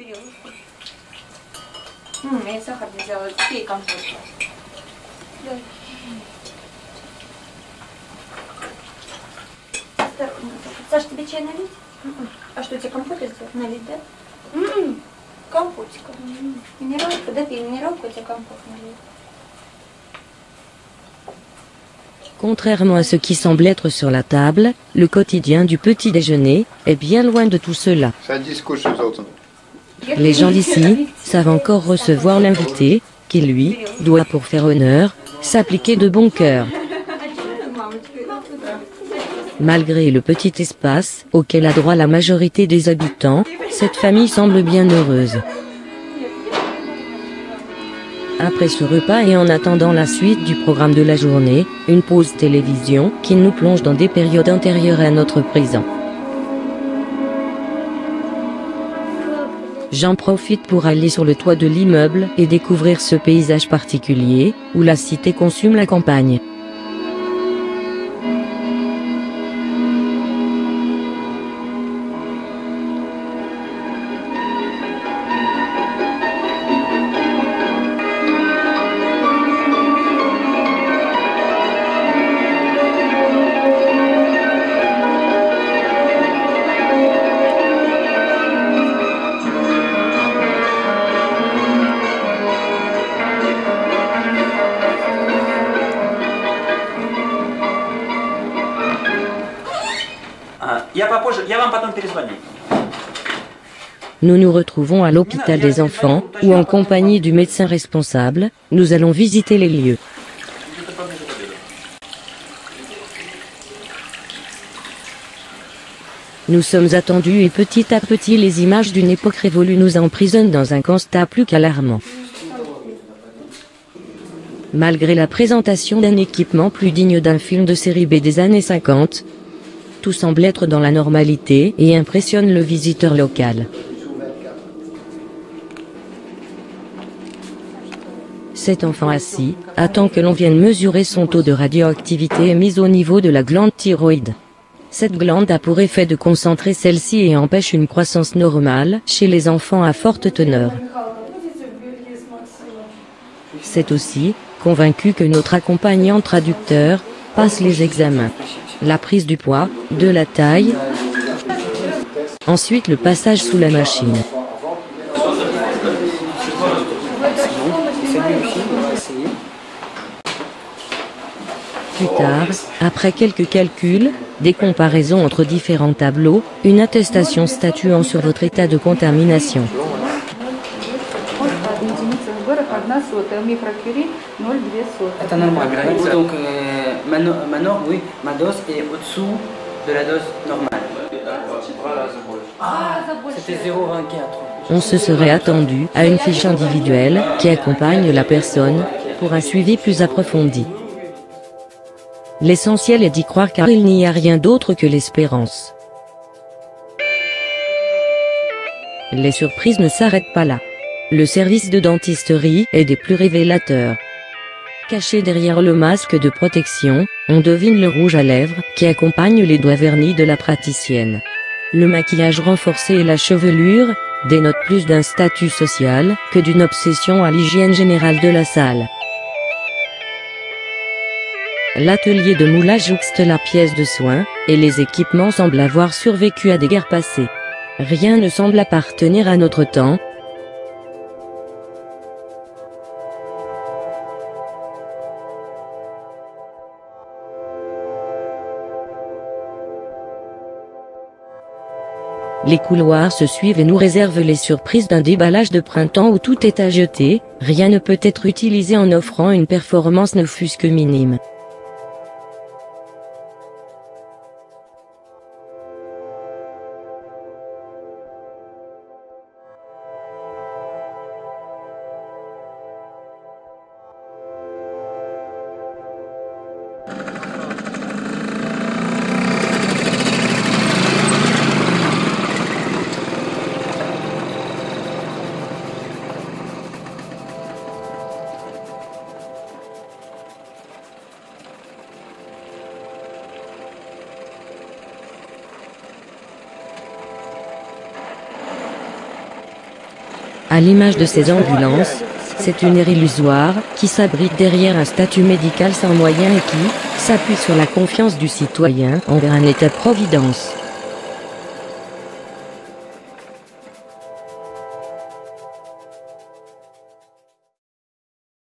Я сахар не взяла, пей компот. Саш, тебе чай налить? А что, тебе компот сделать? Налить, да? Компотик. Минералку, да, пей минералку, тебе компот налить. Contrairement à ce qui semble être sur la table, le quotidien du petit déjeuner est bien loin de tout cela. Les gens d'ici savent encore recevoir l'invité, qui lui, doit pour faire honneur, s'appliquer de bon cœur. Malgré le petit espace auquel a droit la majorité des habitants, cette famille semble bien heureuse. Après ce repas et en attendant la suite du programme de la journée, une pause télévision qui nous plonge dans des périodes antérieures à notre présent. J'en profite pour aller sur le toit de l'immeuble et découvrir ce paysage particulier, où la cité consume la campagne. Nous nous retrouvons à l'hôpital des enfants, où en compagnie du médecin responsable, nous allons visiter les lieux. Nous sommes attendus et petit à petit les images d'une époque révolue nous emprisonnent dans un constat plus qu'alarmant. Malgré la présentation d'un équipement plus digne d'un film de série B des années 50, tout semble être dans la normalité et impressionne le visiteur local. Cet enfant assis attend que l'on vienne mesurer son taux de radioactivité émis au niveau de la glande thyroïde. Cette glande a pour effet de concentrer celle-ci et empêche une croissance normale chez les enfants à forte teneur. C'est aussi convaincu que notre accompagnant traducteur passe les examens. La prise du poids, de la taille, ensuite le passage sous la machine. Plus tard, après quelques calculs, des comparaisons entre différents tableaux, une attestation statuant sur votre état de contamination. C'est normal. Donc maintenant, oui, ma dose est au-dessous de la dose normale. C'était 0,24. On se serait attendu à une fiche individuelle qui accompagne la personne pour un suivi plus approfondi. L'essentiel est d'y croire car il n'y a rien d'autre que l'espérance. Les surprises ne s'arrêtent pas là. Le service de dentisterie est des plus révélateurs. Caché derrière le masque de protection, on devine le rouge à lèvres qui accompagne les doigts vernis de la praticienne. Le maquillage renforcé et la chevelure dénotent plus d'un statut social que d'une obsession à l'hygiène générale de la salle. L'atelier de moulage jouxte la pièce de soins, et les équipements semblent avoir survécu à des guerres passées. Rien ne semble appartenir à notre temps. Les couloirs se suivent et nous réservent les surprises d'un déballage de printemps où tout est à jeter, rien ne peut être utilisé en offrant une performance ne fût-ce que minime. À l'image de ces ambulances, c'est une ère illusoire, qui s'abrite derrière un statut médical sans moyens et qui s'appuie sur la confiance du citoyen envers un État-providence.